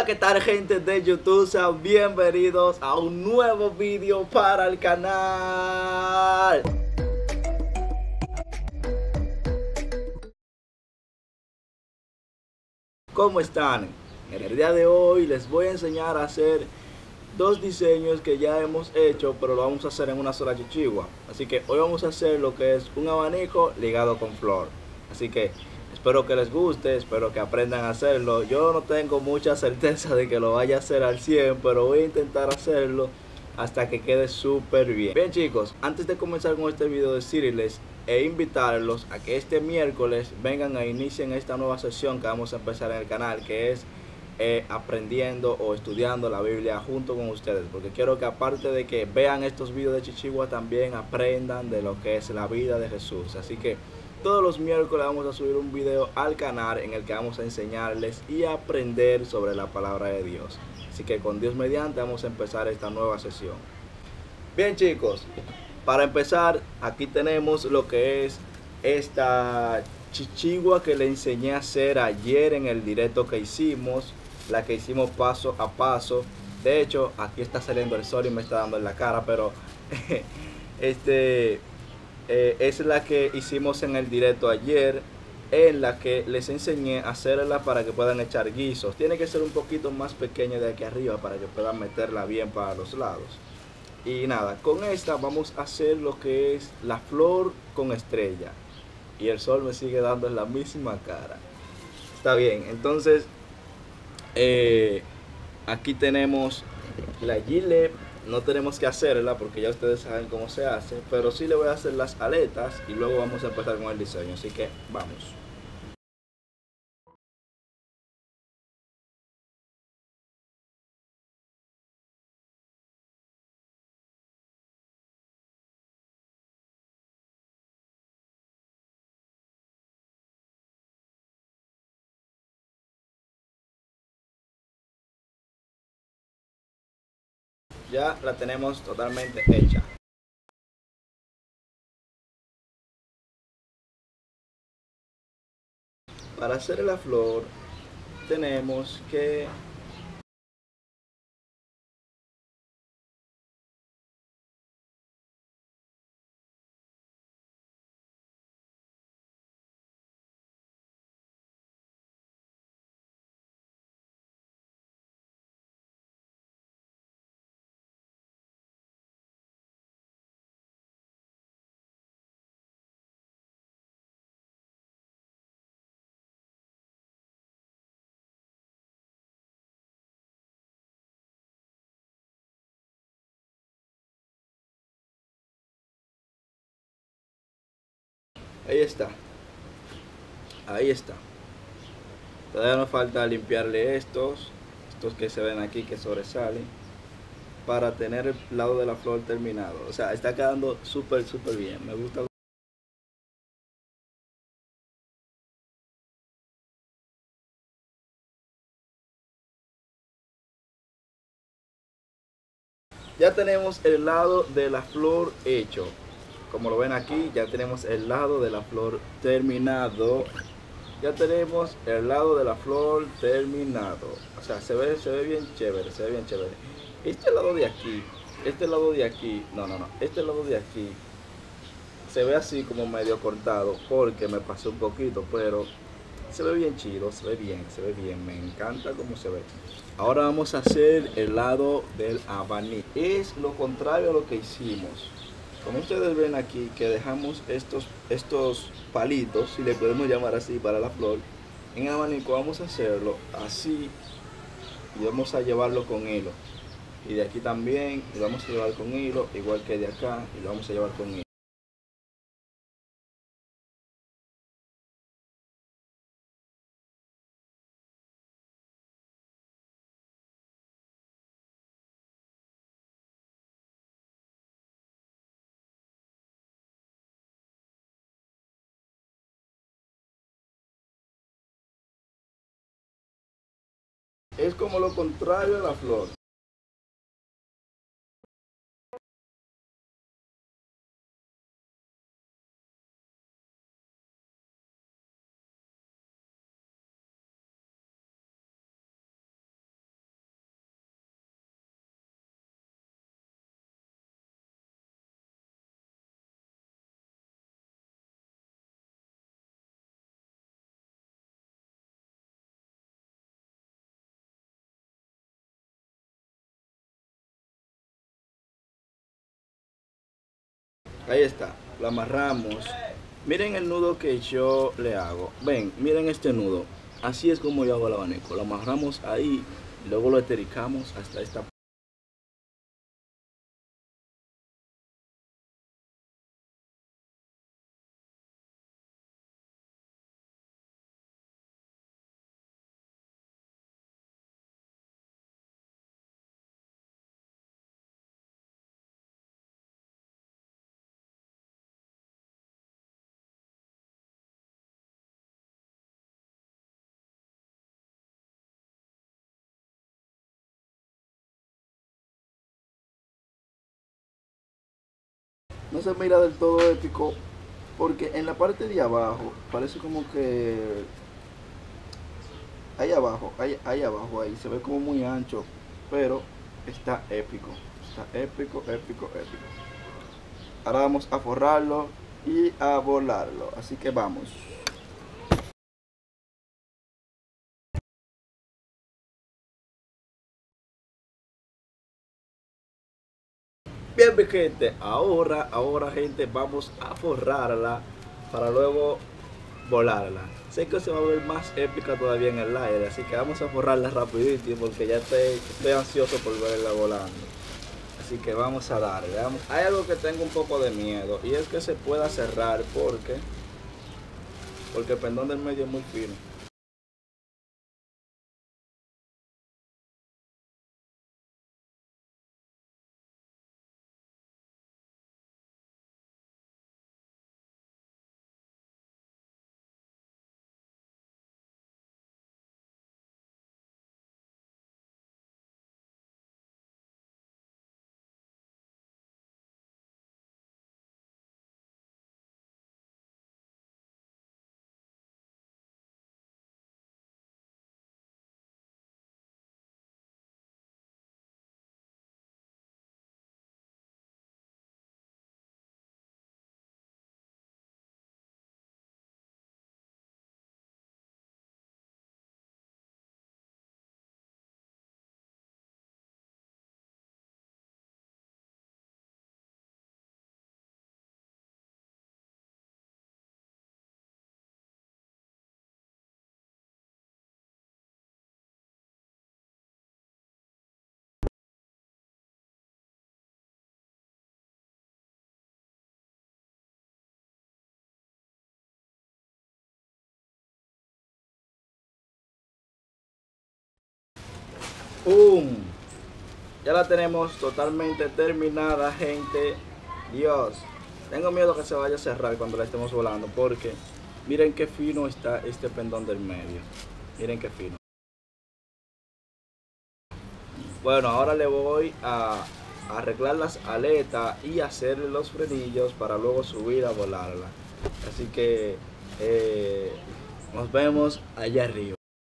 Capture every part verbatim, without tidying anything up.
¿qué tal, gente de YouTube? Sean bienvenidos a un nuevo vídeo para el canal. ¿Cómo están? En el día de hoy les voy a enseñar a hacer dos diseños que ya hemos hecho, pero lo vamos a hacer en una sola chichigua. Así que hoy vamos a hacer lo que es un abanico ligado con flor. Así que espero que les guste, espero que aprendan a hacerlo. Yo no tengo mucha certeza de que lo vaya a hacer al cien, pero voy a intentar hacerlo hasta que quede súper bien. Bien, chicos, antes de comenzar con este video, decirles e invitarlos a que este miércoles vengan e inicien esta nueva sesión que vamos a empezar en el canal, que es eh, aprendiendo o estudiando la Biblia junto con ustedes, porque quiero que aparte de que vean estos videos de Chichigua, también aprendan de lo que es la vida de Jesús. Así que todos los miércoles vamos a subir un video al canal en el que vamos a enseñarles y aprender sobre la palabra de Dios. Así que con Dios mediante vamos a empezar esta nueva sesión. Bien, chicos, para empezar, aquí tenemos lo que es esta chichigua que le enseñé a hacer ayer en el directo que hicimos, la que hicimos paso a paso. De hecho, aquí está saliendo el sol y me está dando en la cara, pero este eh, es la que hicimos en el directo ayer, en la que les enseñé a hacerla para que puedan echar guisos. Tiene que ser un poquito más pequeña de aquí arriba para que puedan meterla bien para los lados. Y nada, con esta vamos a hacer lo que es la flor con estrella. Y el sol me sigue dando en la misma cara. Está bien, entonces eh, aquí tenemos la gilet. No tenemos que hacerla porque ya ustedes saben cómo se hace, pero sí le voy a hacer las aletas y luego vamos a empezar con el diseño. Así que vamos. Ya la tenemos totalmente hecha. Para hacer la flor tenemos que ahí está. Ahí está. Todavía nos falta limpiarle estos, estos que se ven aquí que sobresalen, para tener el lado de la flor terminado. O sea, está quedando súper, súper bien. Me gusta. Ya tenemos el lado de la flor hecho. Como lo ven aquí, ya tenemos el lado de la flor terminado. Ya tenemos el lado de la flor terminado. O sea, se ve, se ve bien chévere, se ve bien chévere. Este lado de aquí, este lado de aquí, no, no, no, este lado de aquí se ve así como medio cortado porque me pasé un poquito, pero se ve bien chido, se ve bien, se ve bien, me encanta cómo se ve. Ahora vamos a hacer el lado del abanico. Es lo contrario a lo que hicimos. Como ustedes ven aquí, que dejamos estos, estos palitos, si le podemos llamar así, para la flor. En abanico vamos a hacerlo así y vamos a llevarlo con hilo. Y de aquí también lo vamos a llevar con hilo, igual que de acá, y lo vamos a llevar con hilo. Es como lo contrario a la flor. Ahí está, lo amarramos. Miren el nudo que yo le hago. Ven, miren este nudo. Así es como yo hago el abanico. Lo amarramos ahí, luego lo estericamos hasta esta. No se mira del todo épico porque en la parte de abajo parece como que ahí abajo, ahí, ahí abajo, ahí se ve como muy ancho, pero está épico, está épico, épico, épico. Ahora vamos a forrarlo y a volarlo, así que vamos. Bien, mi gente, ahora, ahora gente, vamos a forrarla para luego volarla. Sé que se va a ver más épica todavía en el aire, así que vamos a forrarla rapidito porque ya estoy, estoy ansioso por verla volando. Así que vamos a darle. Vamos. Hay algo que tengo un poco de miedo y es que se pueda cerrar porque porque el pendón del medio es muy fino. ¡Pum! Ya la tenemos totalmente terminada, gente. Dios, tengo miedo que se vaya a cerrar cuando la estemos volando porque miren qué fino está este pendón del medio. Miren qué fino. Bueno, ahora le voy a arreglar las aletas y hacer los frenillos para luego subir a volarla. Así que eh, nos vemos allá arriba.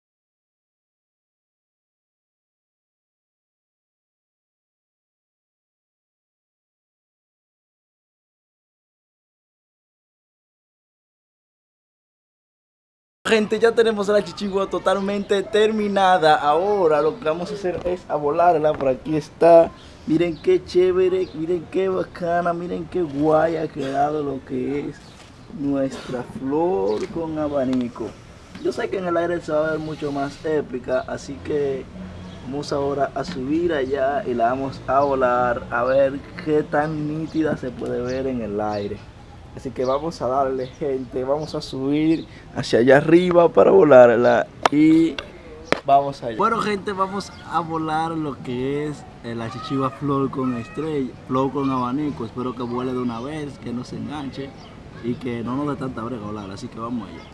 Gente, ya tenemos la chichigua totalmente terminada. Ahora lo que vamos a hacer es a volarla. Por aquí está. Miren qué chévere, miren qué bacana, miren qué guay ha quedado lo que es nuestra flor con abanico. Yo sé que en el aire se va a ver mucho más épica, así que vamos ahora a subir allá y la vamos a volar a ver qué tan nítida se puede ver en el aire. Así que vamos a darle, gente, vamos a subir hacia allá arriba para volarla y vamos allá. Bueno, gente, vamos a volar lo que es la chichigua flor con estrella, flor con abanico. Espero que vuele de una vez, que no se enganche y que no nos dé tanta brega volar, así que vamos allá.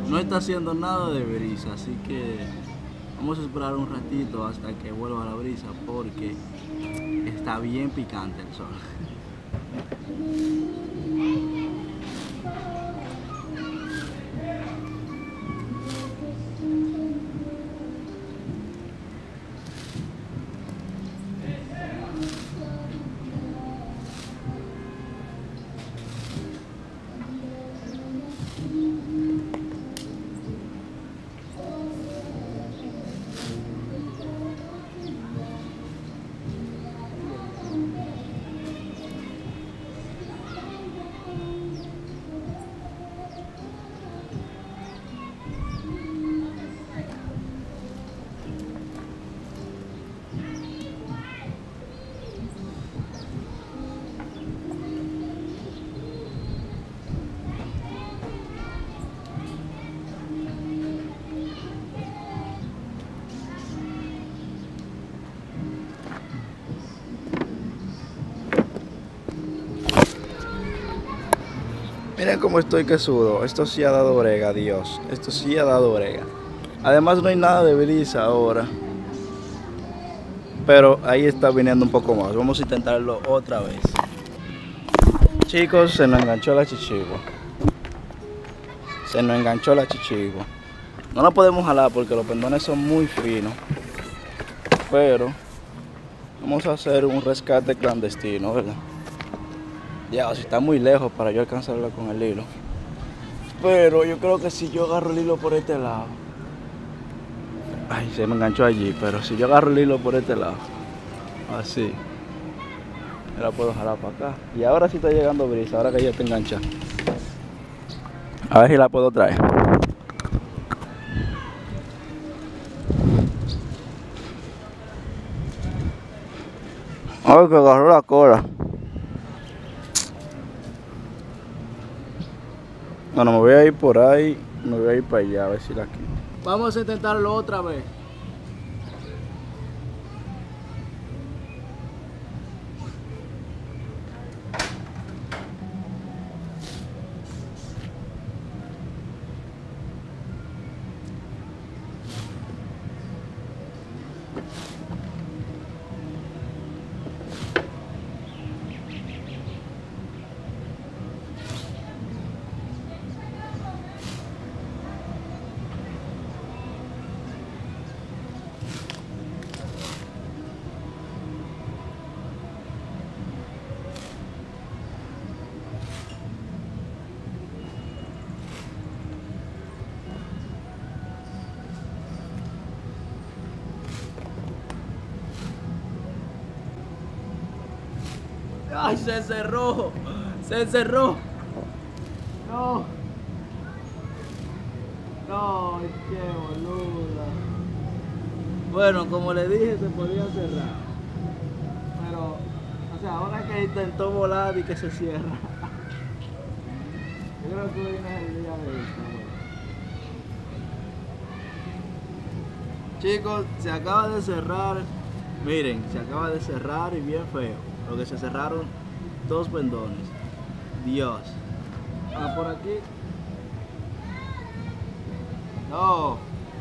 no está haciendo nada de brisa, así que vamos a esperar un ratito hasta que vuelva la brisa porque está bien picante el sol. Miren cómo estoy que sudo. Esto sí ha dado brega, Dios. Esto sí ha dado brega. Además no hay nada de brisa ahora. Pero ahí está viniendo un poco más. Vamos a intentarlo otra vez. Chicos, se nos enganchó la chichigua. Se nos enganchó la chichigua. No la podemos jalar porque los pendones son muy finos. Pero vamos a hacer un rescate clandestino, ¿verdad? Ya, si está muy lejos para yo alcanzarla con el hilo. Pero yo creo que si yo agarro el hilo por este lado. Ay, se me enganchó allí. Pero si yo agarro el hilo por este lado. Así. Yo la puedo jalar para acá. Y ahora sí está llegando brisa. Ahora que ya está enganchada. A ver si la puedo traer. Ay, que agarró la cola. Bueno, me voy a ir por ahí, me voy a ir para allá a ver si la quito. Vamos a intentarlo otra vez. ¡Ay, se cerró! ¡Se cerró! ¡No! ¡No, qué boluda! Bueno, como le dije, se podía cerrar. Pero, o sea, ahora que intentó volar y que se cierra. Yo creo que hoy no es el día de esto. Chicos, se acaba de cerrar. Miren, se acaba de cerrar y bien feo. Lo que se cerraron dos pendones. Dios. Ah, por aquí. No.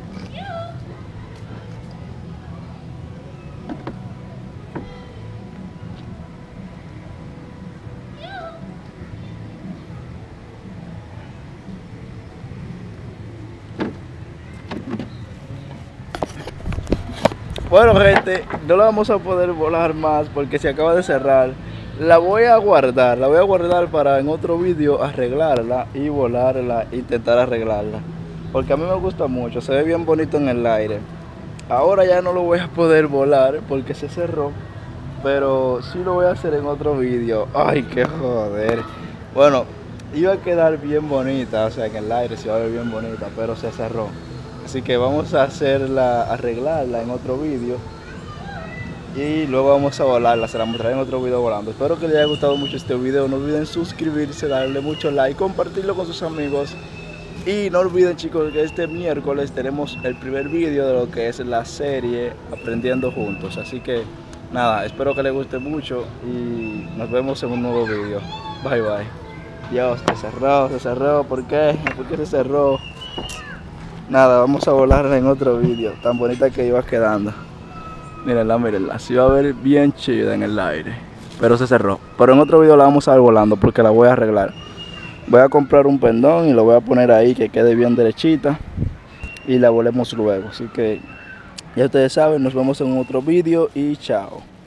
Bueno, gente, no la vamos a poder volar más porque se acaba de cerrar. La voy a guardar, la voy a guardar para en otro vídeo arreglarla y volarla, intentar arreglarla. Porque a mí me gusta mucho, se ve bien bonito en el aire. Ahora ya no lo voy a poder volar porque se cerró, pero sí lo voy a hacer en otro vídeo. Ay, qué joder. Bueno, iba a quedar bien bonita, o sea, en el aire se va a ver bien bonita, pero se cerró. Así que vamos a hacerla, arreglarla en otro vídeo y luego vamos a volarla, se la mostraré en otro vídeo volando. Espero que les haya gustado mucho este vídeo, no olviden suscribirse, darle mucho like, compartirlo con sus amigos y no olviden, chicos, que este miércoles tenemos el primer vídeo de lo que es la serie Aprendiendo Juntos. Así que nada, espero que les guste mucho y nos vemos en un nuevo vídeo. Bye bye. Dios, se cerró, se cerró, ¿por qué? ¿Por qué se cerró? Nada, vamos a volarla en otro vídeo. Tan bonita que iba quedando. Mírenla, mírenla. Se iba a ver bien chida en el aire. Pero se cerró. Pero en otro vídeo la vamos a ver volando porque la voy a arreglar. Voy a comprar un pendón y lo voy a poner ahí que quede bien derechita. Y la volemos luego. Así que ya ustedes saben, nos vemos en otro vídeo y chao.